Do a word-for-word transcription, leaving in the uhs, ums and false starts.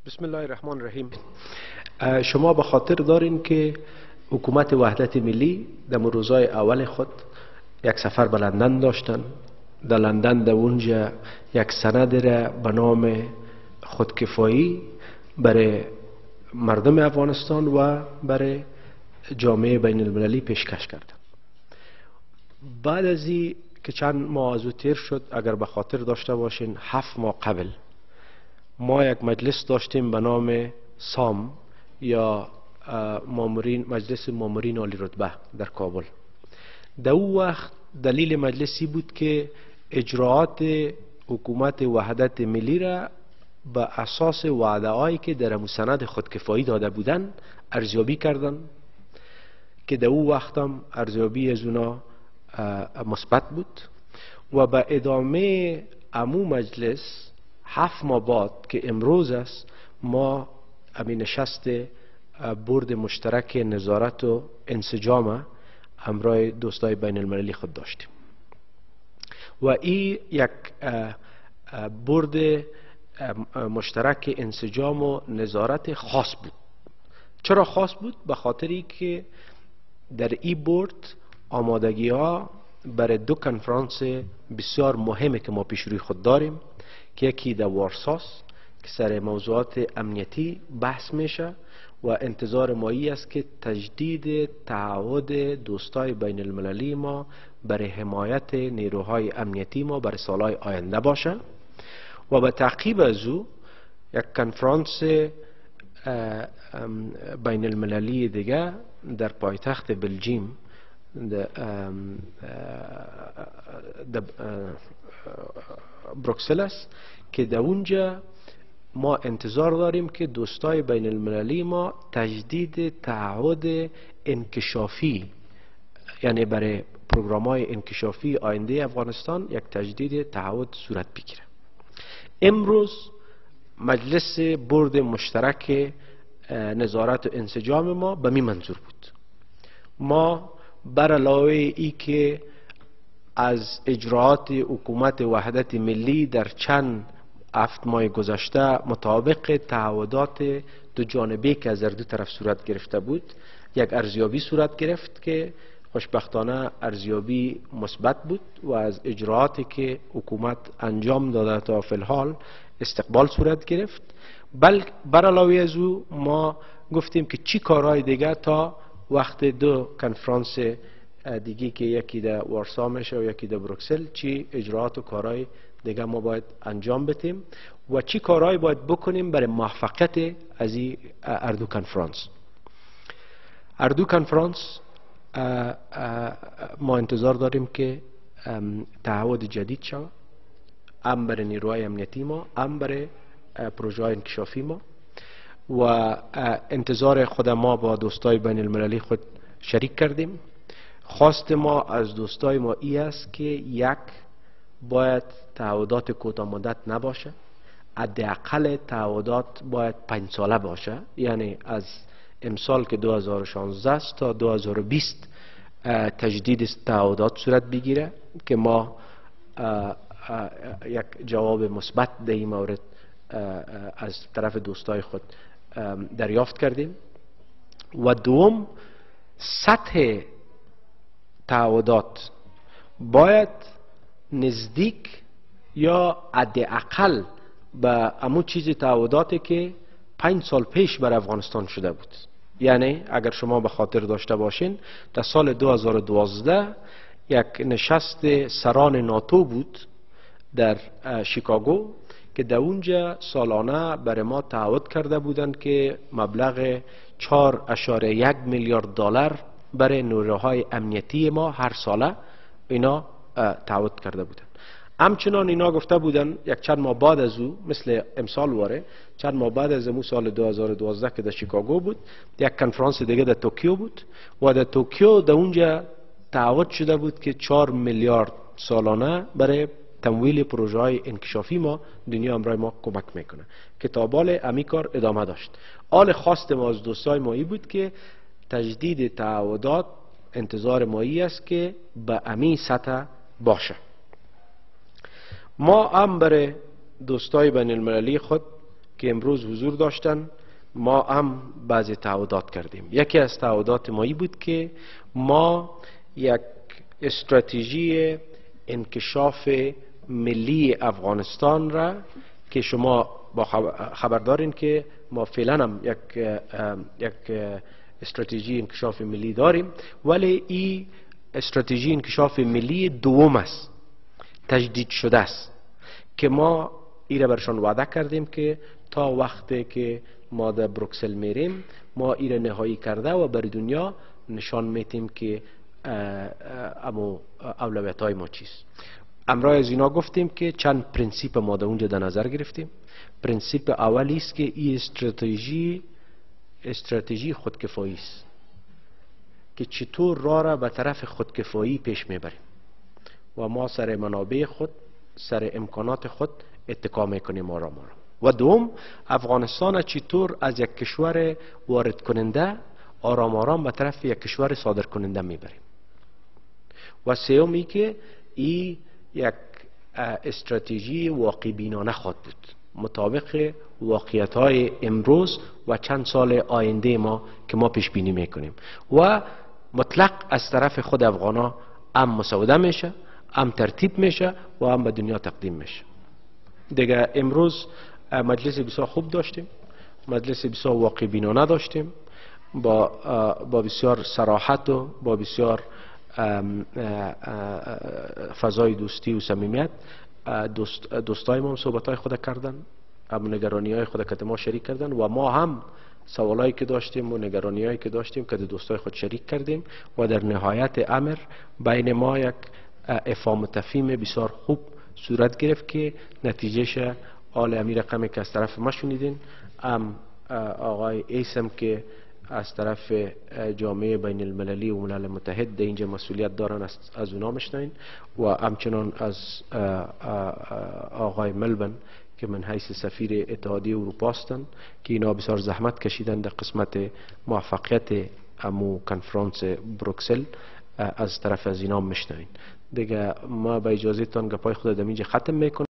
بسم الله الرحمن الرحیم. شما به خاطر دارین که حکومت وحدت ملی در روزهای اول خود یک سفر به لندن داشتن. در لندن در اونجا یک سند را به نام خودکفایی برای مردم افغانستان و برای جامعه بین المللی پیشکش کردن. بعد از این که چند ماه از او تیر شد، اگر به خاطر داشته باشین هفت ماه قبل ما یک مجلس داشتیم به نام سام یا مامورین مجلس مامورین عالی رتبه در کابل. در او وقت دلیل مجلسی بود که اجراعات حکومت وحدت ملی را به اساس وعده هایی که در مستند خودکفایی داده بودن ارزیابی کردن که در او وقت هم ارزیابی از اونا مثبت بود و به ادامه امو مجلس هفت ماه بعد که امروز است ما امین نشست بورد مشترک نظارت و انسجام همراه دوستای بین المللی خود داشتیم و این یک بورد مشترک انسجام و نظارت خاص بود. چرا خاص بود؟ به خاطری که در این بورد آمادگی ها برای دو کنفرانس بسیار مهمه که ما پیش روی خود داریم که یکی در وارساس که سر موضوعات امنیتی بحث میشه و انتظار مایی است که تجدید تعهد دوستای بین المللی ما برای حمایت نیروهای امنیتی ما برای سالهای آینده باشه و به تعقیب از او یک کنفرانس بین المللی دیگه در پایتخت بلژیم در بروکسل است که در اونجا ما انتظار داریم که دوستای بین المللی ما تجدید تعهد انکشافی، یعنی برای پروگرام های انکشافی آینده افغانستان یک تجدید تعهد صورت بگیره. امروز مجلس بورد مشترک نظارت و انسجام ما به می منظور بود. ما بر علاوه ای که از اجراعات حکومت وحدت ملی در چند هفت ماه گذشته مطابق تعهدات دو جانبه که از هر دو طرف صورت گرفته بود یک ارزیابی صورت گرفت که خوشبختانه ارزیابی مثبت بود و از اجراعاتی که حکومت انجام داده تا فی الحال استقبال صورت گرفت. بل بر علاوه از او ما گفتیم که چی کارهای دیگه تا وقت دو کنفرانس دیگه که یکی در وارسا میشه و یکی در بروکسل چی اجراعات و کارهای دیگه ما باید انجام بدیم و چی کارهای باید بکنیم برای موفقیت از این اردو کنفرانس. اردو کنفرانس ما انتظار داریم که تعهد جدید شود، هم برای نیروهای امنیتی ما هم برای پروژه های انکشافی ما و انتظار خود ما با دوستای بین المللی خود شریک کردیم. خواست ما از دوستای ما ای است که یک باید تعهدات کوتاه مدت نباشه، حداقل تعهدات باید پنج ساله باشه، یعنی از امسال که دو هزار و شانزده است تا دو هزار و بیست تجدید تعهدات صورت بگیره که ما یک جواب مثبت در این مورد از طرف دوستای خود دریافت کردیم. و دوم سطح تعهدات باید نزدیک یا حداقل به همون چیز تعهداتی که پنج سال پیش بر افغانستان شده بود. یعنی اگر شما به خاطر داشته باشین در سال دو هزار و دوازده یک نشست سران ناتو بود در شیکاگو که در اونجا سالانه برای ما تعهد کرده بودند که مبلغ چهار اشاره یک میلیارد دلار برای نیروهای امنیتی ما هر ساله اینا تعهد کرده بودند. همچنان اینا گفته بودن یک چند ماه بعد از او مثل امسال واره چند ماه بعد از امو سال دو هزار و دوازده که در شیکاگو بود یک کنفرانس دیگه در توکیو بود و در توکیو در اونجا تعهد شده بود که چهار میلیارد سالانه برای تمویل پروژه های انکشافی ما دنیا همراه ما کمک میکنه که تا بال امی کار ادامه داشت. آل خواست ما از دوستای مایی بود که تجدید تعهدات انتظار مایی است که به امی سطح باشه. ما هم برای دوستای بین المللی خود که امروز حضور داشتن ما هم بعضی تعهدات کردیم. یکی از تعهدات مایی بود که ما یک استراتژی انکشاف ملی افغانستان را که شما با خبر دارین که ما فعلا هم یک یک استراتژی انکشاف ملی داریم، ولی این استراتژی انکشاف ملی دوم است، تجدید شده است، که ما این را برشان وعده کردیم که تا وقتی که ما در بروکسل میریم ما این را نهایی کرده و بر دنیا نشان میتیم که امو اولویت های ما چیست. امرای از اینا گفتیم که چند پرینسیپ ما در اونجا در نظر گرفتیم. پرینسیپ اولی است که این استراتژی استراتژی خودکفایی است که چطور راه را به طرف خودکفایی پیش میبریم و ما سر منابع خود، سر امکانات خود اتکا میکنیم آرام آرام. و دوم، افغانستان چطور از یک کشور وارد کننده آرام آرام به طرف یک کشور صادر کننده میبریم. و سومی که این یک استراتژی واقع بینانه خواهد بود، مطابق واقعیت های امروز و چند سال آینده ما که ما پیش بینی میکنیم و مطلق از طرف خود افغانا هم مسوده میشه، هم ترتیب میشه و هم به دنیا تقدیم میشه. دیگه امروز مجلس بسیار خوب داشتیم، مجلس بسیار واقع بینانه داشتیم، با با بسیار صراحت و با بسیار فضای دوستی و صمیمیت دوست دوستای ما صحبتای خود کردن، هم نگرانی های خود که ما شریک کردن و ما هم سوالایی که داشتیم و نگرانی هایی که داشتیم که دوستای خود شریک کردیم و در نهایت امر بین ما یک افهام و تفهیم بسیار خوب صورت گرفت که نتیجهش آل امیر رقمی که از طرف ما شنیدین، هم آقای ایسم که از طرف جامعه بین المللی و ملل متحد در اینجا مسئولیت دارن از اونا مشنین و همچنان از آقای ملبن که من حیث سفیر اتحادیه اروپا هستند که اینا بسیار زحمت کشیدن در قسمت موفقیت امو کنفرانس بروکسل، از طرف از اینا مشنین. دیگه ما با اجازهتان گپای خود در اینجا ختم میکنم.